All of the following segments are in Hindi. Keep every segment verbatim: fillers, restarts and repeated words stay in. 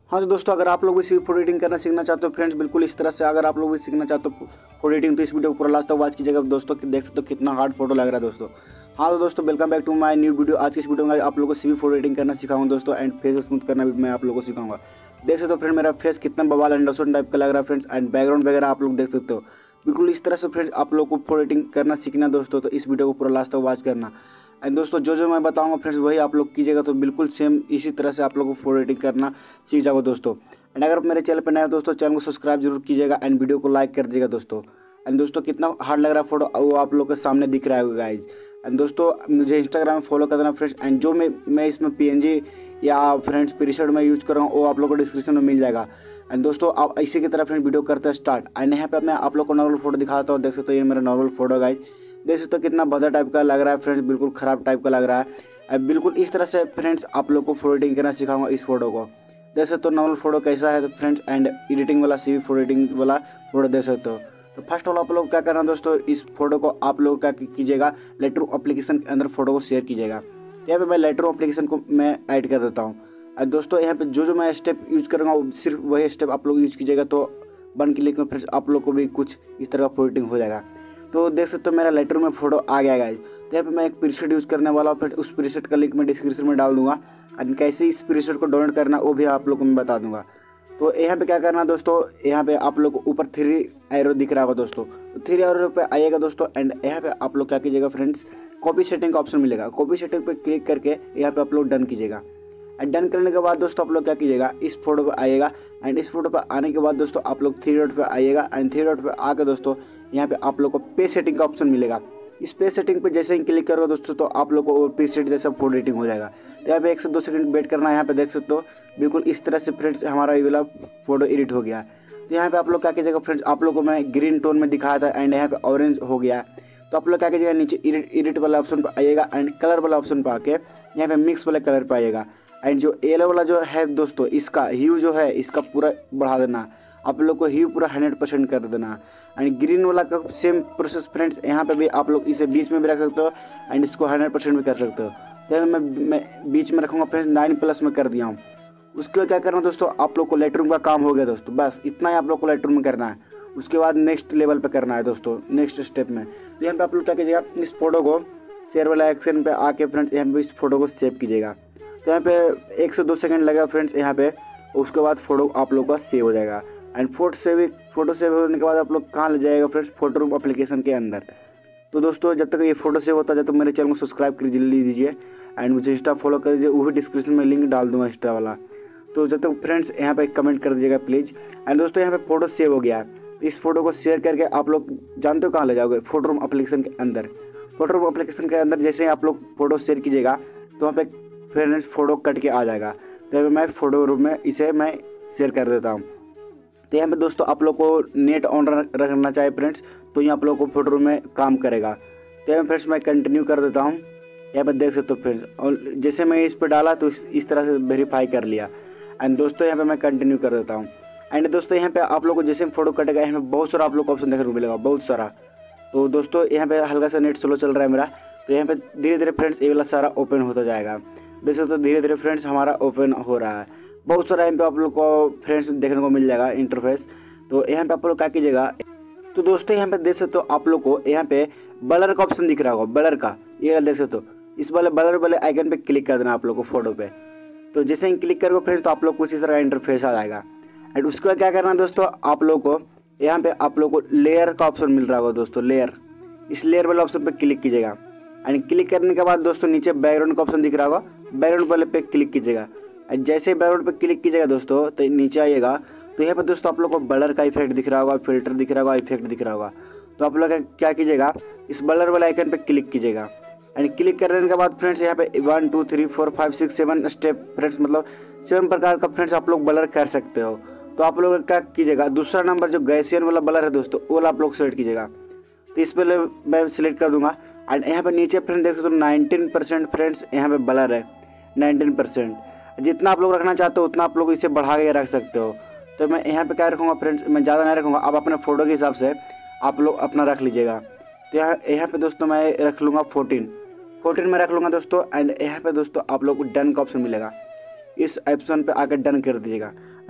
हाँ तो दोस्तों, अगर आप लोग भी फोटो एडिटिंग करना सीखना चाहते हो फ्रेंड्स, बिल्कुल इस तरह से अगर आप लोग भी सीखना चाहते हो फोटो एडिटिंग, तो इस वीडियो को पूरा लास्ट तक वॉच कीजिएगा दोस्तों। देख सकते हो कितना हार्ड फोटो लग रहा है दोस्तों। हाँ तो दोस्तों, welcome back to my new video. आज की इस वीडियो में आप लोगों को सीवी फोटो एडिटिंग करना सिखाऊंगा दोस्तों, एंड फेस स्मूथ करना भी मैं आप लोगों को सिखाऊंगा। देख सकते हो फ्रेंड, मेरा फेस कितना बवाल एंडोसन टाइप का लग रहा है फ्रेंड्स, एंड बैकग्राउंड वगैरह आप लोग देख सकते हो। बिल्कुल इस तरह से फ्रेंड्स आप लोग को फोटो एडिटिंग करना सीखना दोस्तों, तो इस वीडियो को पूरा लास्ट तक वॉच करना। एंड दोस्तों, जो जो मैं बताऊंगा फ्रेंड्स वही आप लोग कीजिएगा, तो बिल्कुल सेम इसी तरह से आप लोग को फोटो एडिटिंग करना सीख जाओगे दोस्तों। एंड अगर मेरे चैनल पर नए हो दोस्तों, चैनल को सब्सक्राइब जरूर कीजिएगा एंड वीडियो को लाइक कर दीजिएगा दोस्तों। एंड दोस्तों, कितना हार्ड लग रहा है फोटो वो आप लोग के सामने दिख रहा है गाइज। एंड दोस्तों, मुझे इंस्टाग्राम में फॉलो कर देना फ्रेंड्स, एंड जो मैं मैं इसमें पीएनजी या फ्रेंड्स प्रीसेट में यूज कर रहा हूँ वो आप लोग को डिस्क्रिप्शन में मिल जाएगा। एंड दोस्तों, आप इसी की तरह फ्रेंड वीडियो करते हैं स्टार्ट। एंड यहाँ पे मैं आप लोग को नॉर्मल फोटो दिखाता हूँ। देख सकते हो ये मेरा नॉर्मल फोटो गाइज। देख सकते हो कितना भद्दा टाइप का लग रहा है फ्रेंड्स, बिल्कुल ख़राब टाइप का लग रहा है। बिल्कुल इस तरह से फ्रेंड्स आप लोग को फोटो एडिटिंग करना सिखाऊंगा इस फोटो को। देख सकते हो नॉर्मल फोटो कैसा है फ्रेंड्स, एंड एडिटिंग वाला सीवी फोटो एडिटिंग वाला फोटो देख सकते हो। तो फर्स्ट ऑल आप लोग क्या करना दोस्तों, इस फोटो को आप लोग क्या कीजिएगा, लाइटरूम एप्लीकेशन के अंदर फोटो को शेयर कीजिएगा। यहाँ पे मैं लाइटरूम एप्लीकेशन को मैं ऐड कर देता हूँ। और दोस्तों, यहाँ पे जो जो मैं स्टेप यूज करूँगा वो सिर्फ वही स्टेप आप लोग यूज कीजिएगा, तो बन क्लिक में फ्रेंड्स आप लोग को भी कुछ इस तरह का फोटो एडिटिंग हो जाएगा। तो देख सकते हो मेरा लाइटरूम में फोटो आ गया गाइस। तो यहाँ पे मैं एक प्रीसेट यूज करने वाला हूँ फ्रेंड्स, उस प्रीसेट का लिंक मैं डिस्क्रिप्शन में डाल दूंगा, एंड कैसे इस प्रीसेट को डाउनलोड करना वो भी आप लोग को मैं बता दूंगा। तो यहाँ पे क्या करना दोस्तों, यहाँ पे आप लोग को ऊपर थ्री एरो दिख रहा होगा दोस्तों, तो थ्री एरो पे आइएगा दोस्तों। एंड यहाँ पे आप लोग क्या कीजिएगा फ्रेंड्स, कॉपी सेटिंग का ऑप्शन मिलेगा, कॉपी सेटिंग पे क्लिक करके यहाँ पे आप लोग डन कीजिएगा। एंड डन करने के बाद दोस्तों आप लोग क्या कीजिएगा, इस फोटो पे आइएगा। एंड इस फोटो पे आने के बाद दोस्तों आप लोग थ्री डॉट पे आइएगा। एंड थ्री डॉट पे आकर दोस्तों यहाँ पे आप लोग को पे सेटिंग का ऑप्शन मिलेगा। इस पे सेटिंग पे जैसे ही क्लिक करोगे दोस्तों, तो आप लोग को प्रीसेट जैसा फोटो एडिटिंग हो जाएगा। तो यहाँ पे एक से दो सेकंड वेट करना है। यहाँ पे देख सकते हो बिल्कुल इस तरह से फ्रेंड्स हमारा ये वाला फोटो एडिट हो गया। तो यहाँ पे आप लोग क्या कीजिएगा फ्रेंड्स, आप लोग को मैं ग्रीन टोन में दिखाया था एंड यहाँ पे ऑरेंज हो गया। तो आप लोग क्या कीजिएगा, नीचे एडिट एडिट वाला ऑप्शन पर आइएगा, एंड कलर वाला ऑप्शन पर आके यहाँ पे मिक्स वाले कलर पर आइएगा। एंड जो येलो वाला जो है दोस्तों, इसका ह्यू जो है इसका पूरा बढ़ा देना, आप लोग को ह्यू पूरा हंड्रेड परसेंट कर देना। एंड ग्रीन वाला का सेम प्रोसेस फ्रेंड्स, यहाँ पे भी आप लोग इसे बीच में भी रख सकते हो एंड इसको हंड्रेड परसेंट भी कर सकते हो। तो मैं मैं बीच में रखूँगा फ्रेंड्स, नाइन प्लस में कर दिया हूँ। उसके बाद क्या करना दोस्तों, आप लोग को लाइटरूम का काम हो गया दोस्तों, बस इतना ही आप लोग को लाइटरूम में करना है। उसके बाद नेक्स्ट लेवल पे करना है दोस्तों, नेक्स्ट स्टेप में। तो यहाँ पे आप लोग क्या कीजिएगा, इस फोटो को शेयर वाला एक्शन पे आके फ्रेंड्स यहाँ पे इस फोटो को सेव कीजिएगा। तो यहाँ पे एक से दो सेकंड लगेगा फ्रेंड्स यहाँ पे, उसके बाद फोटो आप लोग का सेव हो जाएगा। And photo save photo save होने के बाद आप लोग कहाँ ले जाएगा फ्रेंड्स, फोटो रूम एप्लीकेशन के अंदर। तो दोस्तों, जब तक ये फोटो सेव होता है, जब तक मेरे चैनल को सब्सक्राइब कर लीजिए एंड मुझे इंस्टा फॉलो कर दीजिए, वो भी डिस्क्रिप्शन में लिंक डाल दूँगा इंस्टा वाला। तो जब तक फ्रेंड्स यहाँ पे कमेंट कर दीजिएगा प्लीज़। एंड दोस्तों, यहाँ पे फोटो सेव हो गया। इस फोटो को शेयर करके आप लोग जानते हो कहाँ ले जाओगे, फोटो रूम एप्लीकेशन के अंदर। फोटो रूम एप्लीकेशन के अंदर जैसे ही आप लोग फोटो शेयर कीजिएगा, तो वहाँ पे फ्रेंड्स फोटो कट के आ जाएगा। तो मैं फोटो रूम में इसे मैं शेयर कर देता हूँ। तो यहाँ पे दोस्तों आप लोग को नेट ऑन रखना चाहिए फ्रेंड्स, तो यहाँ आप लोग को फोटो रूम में काम करेगा। तो यहाँ फ्रेंड्स मैं कंटिन्यू कर देता हूँ। यहाँ पे देख सकते हो फ्रेंड्स, और जैसे मैं इस पर डाला तो इस, इस तरह से वेरीफाई कर लिया। एंड दोस्तों यहाँ पे मैं कंटिन्यू कर देता हूँ। एंड दोस्तों, यहाँ पे आप लोग को जैसे फोटो कटेगा, यहाँ पे बहुत सारा आप लोग को ऑप्शन देखने को मिलेगा, बहुत सारा। तो दोस्तों, यहाँ पे हल्का सा नेट स्लो चल रहा है मेरा, तो यहाँ पे धीरे धीरे फ्रेंड्स ये वाला सारा ओपन होता जाएगा। देख सकते हो धीरे धीरे फ्रेंड्स हमारा ओपन हो रहा है। बहुत सारा यहाँ पे आप लोग को फ्रेंड्स देखने को मिल जाएगा इंटरफेस। तो यहाँ पे आप लोग क्या कीजिएगा, तो दोस्तों यहाँ पे देख सकते हो आप लोग को यहाँ पे ब्लर का ऑप्शन दिख रहा होगा, ब्लर का, ये देख सकते हो। इस वाले ब्लर वाले आइकन पे क्लिक कर देना आप लोग को फोटो पे। तो जैसे ही क्लिक करोगे फ्रेंड्स, तो आप लोग कुछ इस तरह का इंटरफेस आ जाएगा। एंड उसके बाद क्या करना है दोस्तों, आप लोग को यहाँ पे आप लोग को लेयर का ऑप्शन मिल रहा होगा दोस्तों, लेयर। इस लेयर वाले ऑप्शन पे क्लिक कीजिएगा। एंड क्लिक करने के बाद दोस्तों नीचे बैकग्राउंड का ऑप्शन दिख रहा होगा, बैकग्राउंड वाले पे क्लिक कीजिएगा। जैसे बैकग्राउंड पे क्लिक कीजिएगा दोस्तों, तो नीचे आइएगा, तो यहाँ पे दोस्तों आप लोग को ब्लर का इफेक्ट दिख रहा होगा, फिल्टर दिख रहा होगा, इफेक्ट दिख रहा होगा। तो आप लोग क्या कीजिएगा, इस ब्लर वाले आइकन पे क्लिक कीजिएगा। एंड क्लिक करने के बाद फ्रेंड्स यहाँ पे one two three four five six seven step friends, मतलब सेवन प्रकार का फ्रेंड्स आप लोग ब्लर कर सकते हो। तो आप लोग क्या कीजिएगा, दूसरा नंबर जो गैसियन वाला ब्लर है दोस्तों, वो वाला आप लोग सेलेक्ट कीजिएगा। तो इस पर मैं सिलेक्ट कर दूंगा। एंड यहाँ पे नीचे फ्रेंड देख सकते हो नाइनटीन परसेंट फ्रेंड्स यहाँ पे ब्लर है, नाइनटीन परसेंट। जितना आप लोग रखना चाहते हो उतना आप लोग इसे बढ़ा के रख सकते हो। तो मैं यहाँ पे क्या रखूँगा फ्रेंड्स, मैं ज़्यादा नहीं रखूँगा, आप अपने फ़ोटो के हिसाब से आप लोग अपना रख लीजिएगा। तो यहाँ यहाँ पे दोस्तों मैं रख लूँगा फोर्टीन फोर्टीन में रख लूँगा दोस्तों। एंड यहाँ पे दोस्तों आप लोग को डन का ऑप्शन मिलेगा, इस ऑप्शन पे आकर डन कर दीजिएगा।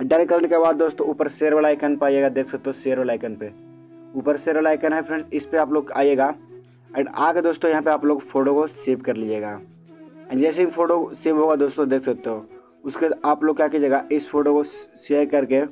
डन करने के बाद दोस्तों ऊपर शेयर वाला आइकन पे आइएगा, देख सकते हो शेयर वाला आइकन पे, ऊपर शेयर वाला आइकन है फ्रेंड्स, इस पर आप लोग आइएगा एंड आके दोस्तों यहाँ पे आप लोग फ़ोटो को सेव कर लीजिएगा। एंड जैसे ही फ़ोटो सेव होगा दोस्तों देख सकते हो, उसके बाद आप लोग क्या कीजिएगा, इस फ़ोटो को शेयर करके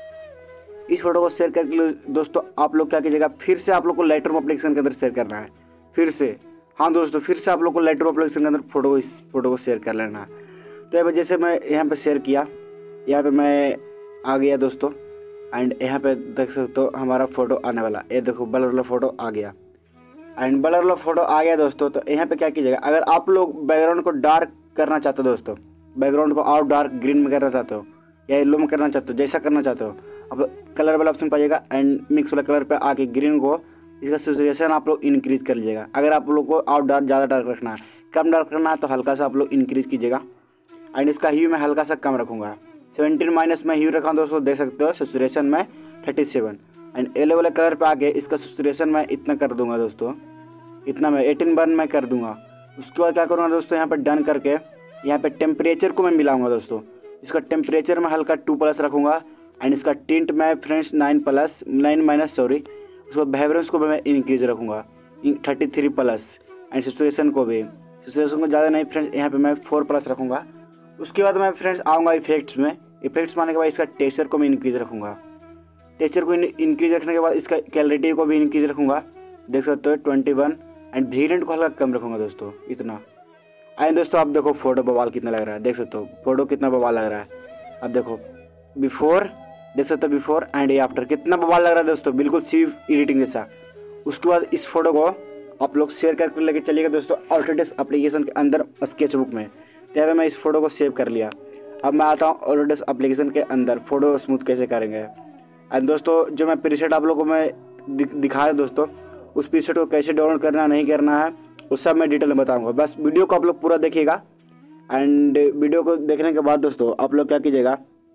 इस फोटो को शेयर करके दोस्तों आप लोग क्या कीजिएगा, फिर से आप लोग को लाइटरूम एप्लीकेशन के अंदर शेयर करना है, फिर से। हाँ दोस्तों, फिर से आप लोग को लाइटरूम एप्लीकेशन के अंदर फोटो इस फोटो को शेयर कर लेना है। तो यहाँ पे जैसे मैं यहाँ पे शेयर किया, यहाँ पे मैं आ गया दोस्तों एंड यहाँ पे देख सकते हो हमारा फ़ोटो आने वाला, ये देखो ब्लर वाला फ़ोटो आ गया एंड ब्लर वाला फ़ोटो आ गया दोस्तों। तो यहाँ पे क्या कीजिएगा, अगर आप लोग बैकग्राउंड को डार्क करना चाहते हो दोस्तों, बैकग्राउंड को और डार्क ग्रीन में करना चाहते हो या येलो में करना चाहते हो, जैसा करना चाहते हो आप कलर वाला ऑप्शन पाइएगा एंड मिक्स वाला कलर पे आके ग्रीन को इसका सैचुरेशन आप लोग इंक्रीज कर लीजिएगा। अगर आप लोग को और डार्क ज़्यादा डार्क रखना है, कम डार्क रखना है तो हल्का सा आप लोग इंक्रीज कीजिएगा एंड इसका ह्यू मैं हल्का सा कम रखूँगा, सेवेंटीन माइनस में ह्यू रखा दोस्तों, देख सकते हो सैचुरेशन में थर्टी सेवन एंड येलो वाले कलर पे आके इसका सैचुरेशन मैं इतना कर दूंगा दोस्तों, इतना मैं एटीन वन में कर दूंगा। उसके बाद क्या करूँगा दोस्तों, यहाँ पर डन करके यहाँ पे टेम्परेचर को मैं मिलाऊंगा दोस्तों, इसका टेम्परेचर में हल्का टू प्लस रखूँगा एंड इसका टिंट मैं friends nine plus nine minus sorry उसको वाइब्रेंस को भी मैं इंक्रीज रखूँगा thirty three plus and saturation को भी सैचुरेशन को ज़्यादा नहीं फ्रेंड्स, यहाँ पे मैं फोर प्लस रखूँगा। उसके बाद मैं फ्रेंड्स आऊँगा इफेक्ट्स में, इफेक्ट्स मारने के बाद इसका टेक्सचर को मैं इंक्रीज रखूँगा, टेक्सचर को इंक्रीज रखने के बाद इसका क्लैरिटी को भी इंक्रीज रखूँगा, देख सकते हो ट्वेंटी वन एंड वेरिएंट को हल्का कम रखूँगा दोस्तों, इतना। एंड दोस्तों आप देखो फोटो बवाल कितना लग रहा है, देख सकते हो फोटो कितना बवाल लग रहा है। अब देखो बिफोर, देख सकते हो बिफोर एंड आफ्टर कितना बवाल लग रहा है दोस्तों, बिल्कुल सी एडिटिंग जैसा। उसके बाद इस फोटो को आप लोग शेयर करके लेके चलिएगा दोस्तों ऑटोडेस्क एप्लीकेशन के अंदर स्केच बुक में। तो यहाँ पे मैं इस फोटो को सेव कर लिया। अब मैं आता हूँ ऑटोडेस्क एप्लीकेशन के अंदर फोटो स्मूथ कैसे करेंगे। एंड दोस्तों जो मैं प्रीसेट आप लोगों को मैं दिखाया दोस्तों, उस प्रीसेट को कैसे डाउनलोड करना नहीं करना है वो सब मैं डिटेल में बताऊँगा। बस वीडियो को आप लोग पूरा देखिएगा एंड वीडियो को देखने के बाद दोस्तों आप लोग क्या कीजिएगा,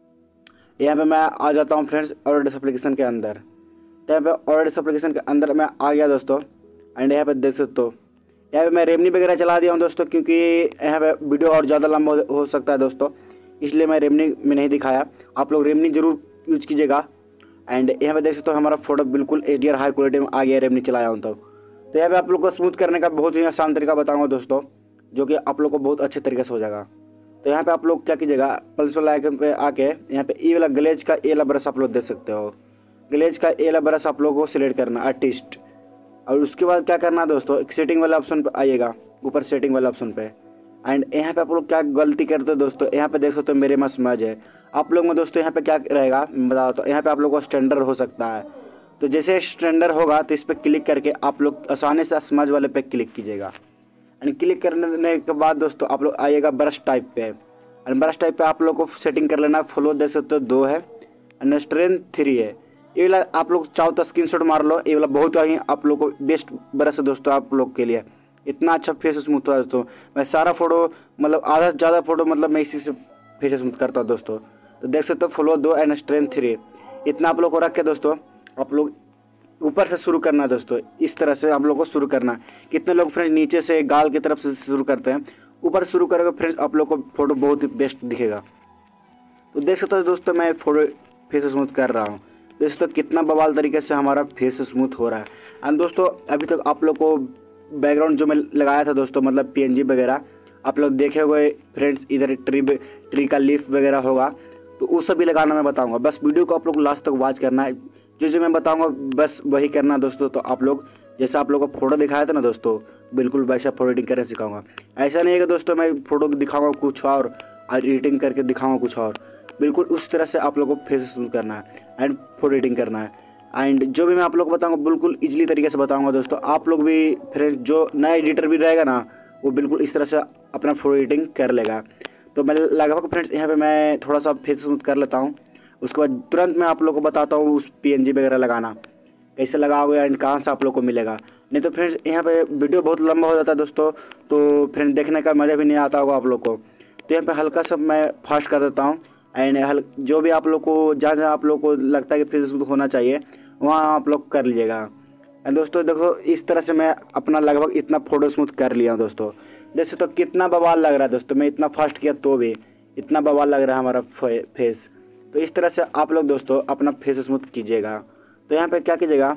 यहाँ पे मैं आ जाता हूँ फ्रेंड्स ऑटोडेस्क एप्लीकेशन के अंदर। तो यहाँ पे ऑटोडेस्क एप्लीकेशन के अंदर मैं आ गया दोस्तों एंड यहाँ पे देख सकते हो यहाँ पे मैं रेमनी वगैरह चला दिया हूँ दोस्तों, क्योंकि यहाँ पे वीडियो और ज़्यादा लंबा हो सकता है दोस्तों, इसलिए मैं रेमनी में नहीं दिखाया। आप लोग रेमनी जरूर यूज कीजिएगा। एंड यहाँ पे देख सकते हो हमारा फोटो बिल्कुल H D R high quality में आ गया, रेमनी चलाया हूँ तो तो यहाँ पे आप लोग को स्मूथ करने का बहुत ही आसान तरीका बताऊँगा दोस्तों, जो कि आप लोग को बहुत अच्छे तरीके से हो जाएगा। तो यहाँ पे आप लोग क्या कीजिएगा, पल्स वाला आइकन पे आके यहाँ पे ई वाला ग्लेज का ए वाला ब्रश आप लोग देख सकते हो, ग्लेज का ए वाला ब्रश आप लोग को सिलेक्ट करना आर्टिस्ट। और उसके बाद क्या करना है दोस्तों, एक सेटिंग वाला ऑप्शन पे आइएगा, ऊपर सेटिंग वाला ऑप्शन पे एंड यहाँ पे आप लोग क्या गलती करते हो दोस्तों, यहाँ पे देख सकते हो मेरे में स्मज है। आप लोग में दोस्तों यहाँ पे क्या रहेगा मैं बता दो, यहाँ पे आप लोग को स्टैंडर्ड हो सकता है। तो जैसे स्टैंडर्ड होगा तो इस पर क्लिक करके आप लोग आसानी से स्मज वाले पे क्लिक कीजिएगा एंड क्लिक करने के बाद दोस्तों आप लोग आइएगा ब्रश टाइप पे एंड ब्रश टाइप पे आप लोग को सेटिंग कर लेना। फ्लो देख सकते हो दो है एंड स्ट्रेंथ थ्री है। ये वाला आप लोग चाहो तो स्क्रीनशॉट मार लो, ये वाला बहुत ही आप लोग को बेस्ट ब्रश है दोस्तों आप लोग के लिए, इतना अच्छा फेस स्मूथ होता है दोस्तों। मैं सारा फोटो मतलब आधा से ज़्यादा फोटो मतलब मैं इसी से फेस स्मूथ करता हूँ दोस्तों। तो देख सकते हो फ्लो दो एंड स्ट्रेंथ थ्री, इतना आप लोग को रख के दोस्तों आप लोग ऊपर से शुरू करना है दोस्तों, इस तरह से आप लोग को शुरू करना है। कितने लोग फ्रेंड्स नीचे से गाल की तरफ से शुरू करते हैं, ऊपर शुरू करोगे फ्रेंड्स आप लोग को फोटो बहुत ही बेस्ट दिखेगा। तो देख सकते हो दोस्तों मैं फोटो फेस स्मूथ कर रहा हूँ, देख सकते हो कितना बवाल तरीके से हमारा फेस स्मूथ हो रहा है। एंड दोस्तों अभी तक आप लोग को बैकग्राउंड जो मैं लगाया था दोस्तों मतलब पीएनजी वगैरह आप लोग देखे हुए फ्रेंड्स, इधर ट्री ट्री का लीफ वगैरह होगा तो वो सब भी लगाना मैं बताऊँगा। बस वीडियो को आप लोग लास्ट तक वॉच करना है, जो जो मैं बताऊँगा बस वही करना दोस्तों। तो आप लोग जैसा आप लोगों को फोटो दिखाया था ना दोस्तों, बिल्कुल वैसा फोटो एडिटिंग करना सिखाऊंगा। ऐसा नहीं है कि दोस्तों मैं फोटो दिखाऊंगा कुछ और और एडिटिंग करके दिखाऊंगा कुछ और, बिल्कुल उस तरह से आप लोगों को फेस स्मूथ करना है एंड फोटो एडिटिंग करना है। एंड जो भी मैं आप लोग को बताऊंगा बिल्कुल इजीली तरीके से बताऊंगा दोस्तों। आप लोग भी फ्रेंड्स जो नया एडिटर भी रहेगा ना वो बिल्कुल इस तरह से अपना फोटो एडिटिंग कर लेगा। तो मैं लगभग फ्रेंड्स यहाँ पे मैं थोड़ा सा फेस स्मूथ कर लेता हूँ, उसके बाद तुरंत मैं आप लोग को बताता हूँ उस पीएनजी वगैरह लगाना कैसे लगाओगे एंड कहाँ से आप लोग को मिलेगा। नहीं तो फ्रेंड्स यहाँ पे वीडियो बहुत लंबा हो जाता है दोस्तों, तो फ्रेंड्स देखने का मज़ा भी नहीं आता होगा आप लोग को। तो यहाँ पे हल्का सा मैं फास्ट कर देता हूँ एंड हल जो भी आप लोग को जहाँ जहाँ आप लोग को लगता है कि फेस स्मूथ होना चाहिए वहाँ आप लोग कर लीजिएगा। एंड दोस्तों देखो इस तरह से मैं अपना लगभग इतना फोटो स्मूथ कर लिया हूँ दोस्तों। जैसे तो कितना बवाल लग रहा है दोस्तों, मैं इतना फास्ट किया तो भी इतना बवाल लग रहा है हमारा फेस। तो इस तरह से आप लोग दोस्तों अपना फेस स्मूथ कीजिएगा। तो यहाँ पे क्या कीजिएगा,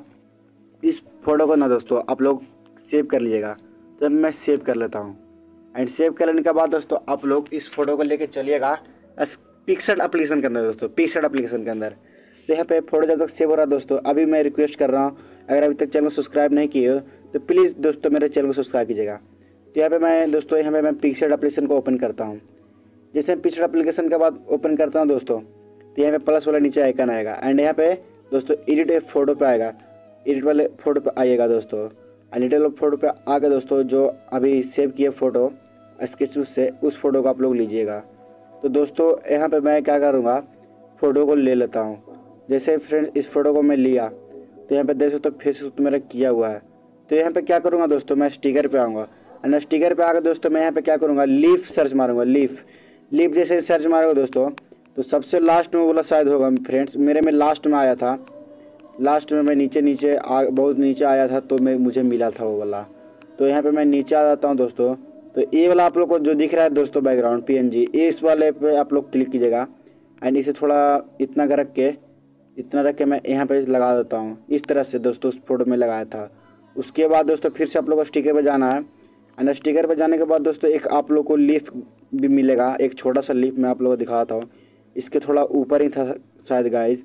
इस फोटो को ना दोस्तों आप लोग सेव कर लीजिएगा। तो मैं सेव कर लेता हूँ एंड सेव कर लेने के बाद दोस्तों आप लोग इस फोटो को लेके चलिएगा पिक्सेल एप्लीकेशन के अंदर दोस्तों, पिक्सेल एप्लीकेशन के अंदर। तो यहाँ पे फोटो जब तक सेव हो रहा है दोस्तों, अभी मैं रिक्वेस्ट कर रहा हूँ, अगर अभी तक चैनल को सब्सक्राइब नहीं किए हो तो प्लीज़ दोस्तों मेरे चैनल को सब्सक्राइब कीजिएगा। तो यहाँ पे मैं दोस्तों यहाँ पे मैं पिक्सेल एप्लीकेशन को ओपन करता हूँ। जैसे पिक्सेल एप्लीकेशन के बाद ओपन करता हूँ दोस्तों, तो यहाँ पे प्लस वाला नीचे आइकन आएगा एंड यहाँ पे दोस्तों एडिट फोटो पे आएगा, एडिट वाले फोटो पे आइएगा दोस्तों। एडिट वाले फोटो पे आके दोस्तों जो अभी सेव किए फ़ोटो स्केच से, उस फोटो को आप लोग लीजिएगा। तो दोस्तों यहाँ पे मैं क्या करूँगा, फ़ोटो को ले लेता हूँ। जैसे फ्रेंड्स इस फोटो को मैं लिया तो यहाँ पे देख सकते हो फेस तो मेरा किया हुआ है। तो यहाँ पे क्या करूँगा दोस्तों, मैं स्टिकर पे आऊँगा एंड स्टिकर पे आकर दोस्तों मैं यहाँ पे क्या करूँगा, लीफ सर्च मारूँगा। लीफ लीफ जैसे सर्च मारूँगा दोस्तों तो सबसे लास्ट में बोला शायद होगा फ्रेंड्स, मेरे में लास्ट में आया था, लास्ट में मैं नीचे नीचे आ बहुत नीचे आया था तो मैं मुझे मिला था वो वाला। तो यहाँ पे मैं नीचे आ जाता हूँ दोस्तों। तो ये वाला आप लोग को जो दिख रहा है दोस्तों बैकग्राउंड पीएनजी, इस वाले पे आप लोग क्लिक कीजिएगा एंड इसे थोड़ा इतना कर रख के इतना रख के मैं यहाँ पे लगा देता हूँ। इस तरह से दोस्तों उस फोटो में लगाया था। उसके बाद दोस्तों फिर से आप लोग को स्टिकर पे जाना है एंड स्टिकर पे जाने के बाद दोस्तों एक आप लोग को लीफ भी मिलेगा, एक छोटा सा लीफ मैं आप लोग को दिखाता हूँ। इसके थोड़ा ऊपर ही था शायद गाइज,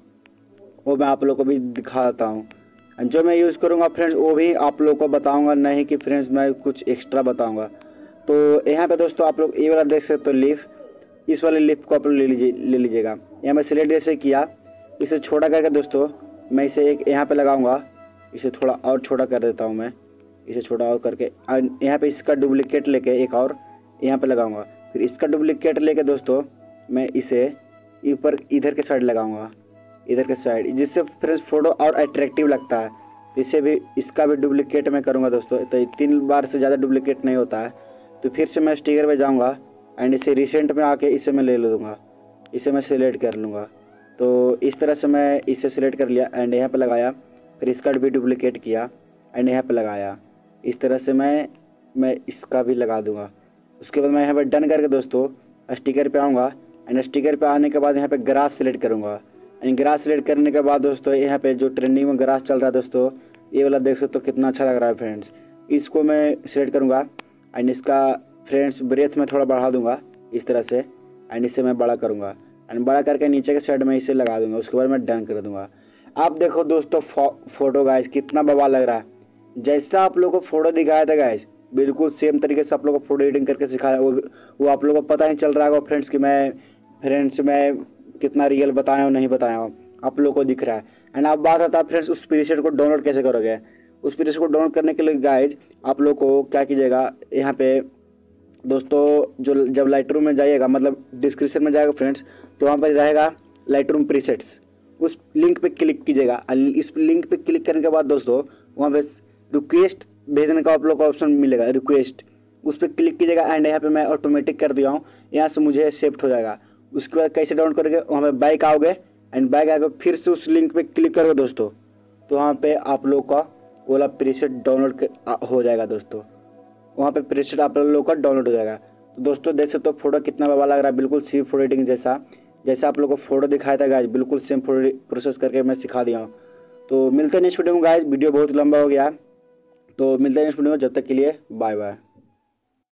वो मैं आप लोग को भी दिखाता हूँ। जो मैं यूज़ करूँगा फ्रेंड्स वो भी आप लोग को बताऊँगा, नहीं कि फ्रेंड्स मैं कुछ एक्स्ट्रा बताऊँगा। तो यहाँ पे दोस्तों आप लोग ये वाला देख सकते हो लीफ, इस वाले लीफ को आप लोग ले लीजिए ले लीजिएगा। यहाँ मैं सिलेक्ट जैसे किया, इसे छोटा करके दोस्तों मैं इसे एक यहाँ पे लगाऊंगा, इसे थोड़ा और छोटा कर देता हूँ मैं, इसे छोटा और करके यहाँ पे इसका डुप्लीकेट लेके एक और यहाँ पे लगाऊंगा। फिर इसका डुप्लीकेट लेके दोस्तों मैं इसे ऊपर इधर के साइड लगाऊंगा, इधर के साइड, जिससे फ्रेंड्स फोटो और अट्रैक्टिव लगता है। तो इसे भी इसका भी डुप्लीकेट मैं करूँगा दोस्तों। तो तीन बार से ज़्यादा डुप्लीकेट नहीं होता है। तो फिर से मैं स्टिकर पे जाऊँगा एंड इसे रिसेंट में आके इसे मैं ले लूँगा, इसे मैं सिलेक्ट कर लूँगा। तो इस तरह से मैं इसे सिलेक्ट कर लिया एंड यहाँ पे लगाया, फिर इसका भी डुप्लीकेट किया एंड यहाँ पे लगाया। इस तरह से मैं मैं इसका भी लगा दूँगा। उसके बाद मैं यहाँ पे डन करके दोस्तों स्टिकर पे आऊँगा एंड स्टिकर पे आने के बाद यहाँ पे ग्रास सिलेक्ट करूँगा एंड ग्रास सिलेक्ट करने के बाद दोस्तों यहाँ पे जो ट्रेंडिंग में ग्रास चल रहा है दोस्तों, ये वाला देख सकते हो कितना अच्छा लग रहा है फ्रेंड्स। इसको मैं सिलेक्ट करूँगा एंड इसका फ्रेंड्स ब्रेथ में थोड़ा बढ़ा दूँगा इस तरह से एंड इसे मैं बड़ा करूँगा एंड बड़ा करके नीचे के साइड में इसे लगा दूँगा। उसके बाद मैं डन कर दूँगा। आप देखो दोस्तों फो, फोटो गाइस कितना बवाल लग रहा है। जैसा आप लोगों को फ़ोटो दिखाया था गाइस बिल्कुल सेम तरीके से आप लोगों को फोटो एडिटिंग करके सिखाया, वो वो आप लोगों को पता ही चल रहा होगा फ्रेंड्स कि मैं फ्रेंड्स मैं कितना रियल बताया हूँ नहीं बताया हूँ, आप लोगों को दिख रहा है। एंड अब बात आता है फ्रेंड्स उस प्रीसेट को डाउनलोड कैसे करोगे। उस प्रीसेट को डाउनलोड करने के लिए गाइज आप लोग को क्या कीजिएगा, यहाँ पे दोस्तों जो जब लाइट रूम में जाइएगा, मतलब डिस्क्रिप्शन में जाएगा फ्रेंड्स, तो वहाँ पर रहेगा लाइट रूम प्रीसेट्स, उस लिंक पे क्लिक कीजिएगा। इस लिंक पे क्लिक करने के बाद दोस्तों वहाँ पे रिक्वेस्ट भेजने का आप लोग को ऑप्शन मिलेगा, रिक्वेस्ट, उस पर क्लिक कीजिएगा एंड यहाँ पे मैं ऑटोमेटिक कर दिया हूँ, यहाँ से मुझे शिफ्ट हो जाएगा। उसके बाद कैसे डाउनलोड करोगे, वहाँ पे बैक आओगे एंड बैक आके फिर से उस लिंक पे क्लिक करोगे दोस्तों, तो वहाँ पे आप लोग का वाला प्रीसेट डाउनलोड हो जाएगा दोस्तों। वहाँ पे प्रीसेट आप लोग का डाउनलोड हो जाएगा। तो दोस्तों देख सकते हो फोटो कितना बड़ा लग रहा है, बिल्कुल सी फोटो एडिटिंग जैसा, जैसा आप लोग को फोटो दिखाया था गाइज बिल्कुल सेम फोटो प्रोसेस करके मैं सिखा दिया हूँ। तो मिलते हैं नेक्स्ट वीडियो में गाइज, वीडियो बहुत लंबा हो गया, तो मिलते हैं नेक्स्ट वीडियो में, जब तक के लिए बाय बाय।